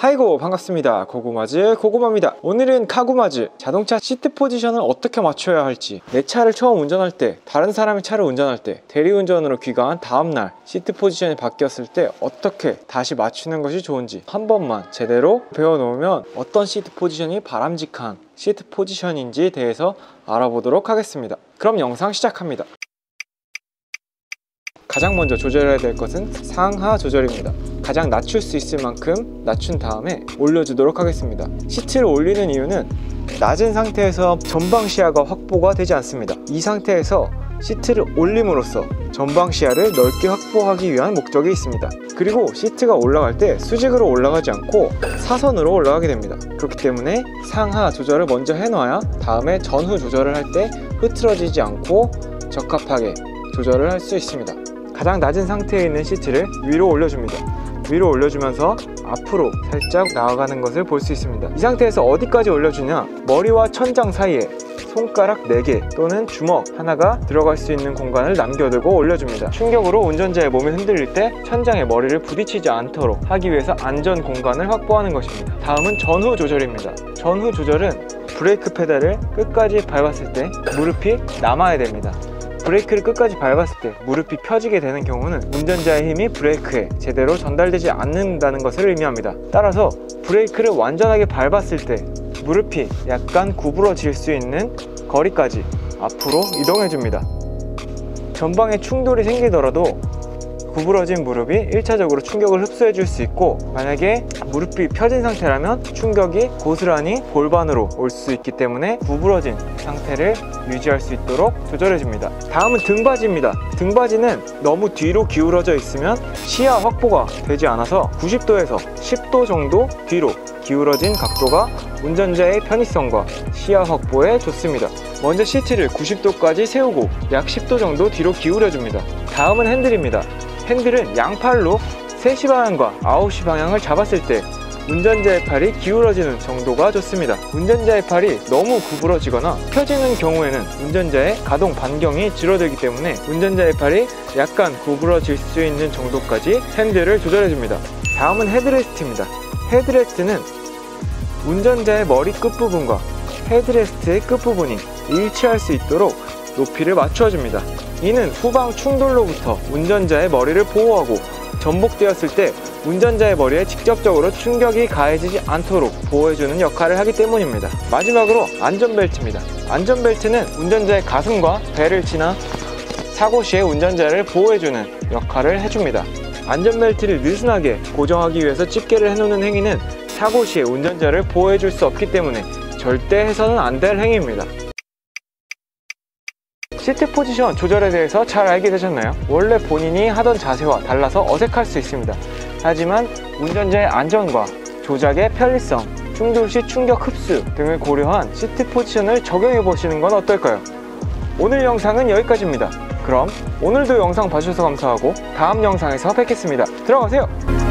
하이고, 반갑습니다. 고구마즈 고구마입니다. 오늘은 카구마즈 자동차 시트 포지션을 어떻게 맞춰야 할지, 내 차를 처음 운전할 때, 다른 사람의 차를 운전할 때, 대리운전으로 귀가한 다음날 시트 포지션이 바뀌었을 때 어떻게 다시 맞추는 것이 좋은지 한 번만 제대로 배워놓으면 어떤 시트 포지션이 바람직한 시트 포지션인지에 대해서 알아보도록 하겠습니다. 그럼 영상 시작합니다. 가장 먼저 조절해야 될 것은 상하 조절입니다. 가장 낮출 수 있을 만큼 낮춘 다음에 올려주도록 하겠습니다. 시트를 올리는 이유는 낮은 상태에서 전방 시야가 확보가 되지 않습니다. 이 상태에서 시트를 올림으로써 전방 시야를 넓게 확보하기 위한 목적이 있습니다. 그리고 시트가 올라갈 때 수직으로 올라가지 않고 사선으로 올라가게 됩니다. 그렇기 때문에 상하 조절을 먼저 해놔야 다음에 전후 조절을 할 때 흐트러지지 않고 적합하게 조절을 할 수 있습니다. 가장 낮은 상태에 있는 시트를 위로 올려줍니다. 위로 올려주면서 앞으로 살짝 나아가는 것을 볼 수 있습니다. 이 상태에서 어디까지 올려주냐, 머리와 천장 사이에 손가락 4개 또는 주먹 하나가 들어갈 수 있는 공간을 남겨두고 올려줍니다. 충격으로 운전자의 몸이 흔들릴 때 천장에 머리를 부딪히지 않도록 하기 위해서 안전 공간을 확보하는 것입니다. 다음은 전후 조절입니다. 전후 조절은 브레이크 페달을 끝까지 밟았을 때 무릎이 남아야 됩니다. 브레이크를 끝까지 밟았을 때 무릎이 펴지게 되는 경우는 운전자의 힘이 브레이크에 제대로 전달되지 않는다는 것을 의미합니다. 따라서 브레이크를 완전하게 밟았을 때 무릎이 약간 구부러질 수 있는 거리까지 앞으로 이동해 줍니다. 전방에 충돌이 생기더라도 구부러진 무릎이 1차적으로 충격을 흡수해 줄 수 있고, 만약에 무릎이 펴진 상태라면 충격이 고스란히 골반으로 올 수 있기 때문에 구부러진 상태를 유지할 수 있도록 조절해 줍니다. 다음은 등받이입니다. 등받이는 너무 뒤로 기울어져 있으면 시야 확보가 되지 않아서 90도에서 10도 정도 뒤로 기울어진 각도가 운전자의 편의성과 시야 확보에 좋습니다. 먼저 시트를 90도까지 세우고 약 10도 정도 뒤로 기울여 줍니다. 다음은 핸들입니다. 핸들은 양팔로 3시 방향과 9시 방향을 잡았을 때 운전자의 팔이 기울어지는 정도가 좋습니다. 운전자의 팔이 너무 구부러지거나 펴지는 경우에는 운전자의 가동 반경이 줄어들기 때문에 운전자의 팔이 약간 구부러질 수 있는 정도까지 핸들을 조절해줍니다. 다음은 헤드레스트입니다. 헤드레스트는 운전자의 머리 끝부분과 헤드레스트의 끝부분이 일치할 수 있도록 높이를 맞춰줍니다. 이는 후방 충돌로부터 운전자의 머리를 보호하고 전복되었을 때 운전자의 머리에 직접적으로 충격이 가해지지 않도록 보호해주는 역할을 하기 때문입니다. 마지막으로 안전벨트입니다. 안전벨트는 운전자의 가슴과 배를 지나 사고 시에 운전자를 보호해주는 역할을 해줍니다. 안전벨트를 느슨하게 고정하기 위해서 집게를 해놓는 행위는 사고 시에 운전자를 보호해줄 수 없기 때문에 절대 해서는 안 될 행위입니다. 시트 포지션 조절에 대해서 잘 알게 되셨나요? 원래 본인이 하던 자세와 달라서 어색할 수 있습니다. 하지만 운전자의 안전과 조작의 편리성, 충돌 시 충격 흡수 등을 고려한 시트 포지션을 적용해 보시는 건 어떨까요? 오늘 영상은 여기까지입니다. 그럼 오늘도 영상 봐주셔서 감사하고 다음 영상에서 뵙겠습니다. 들어가세요!